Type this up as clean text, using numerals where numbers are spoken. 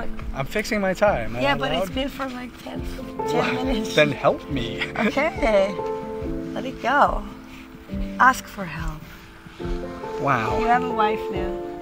Look. I'm fixing my tie. Am I Yeah, not but allowed? it's been for like 10 minutes. Then help me. Okay. Let it go. Ask for help. Wow. You have a wife now.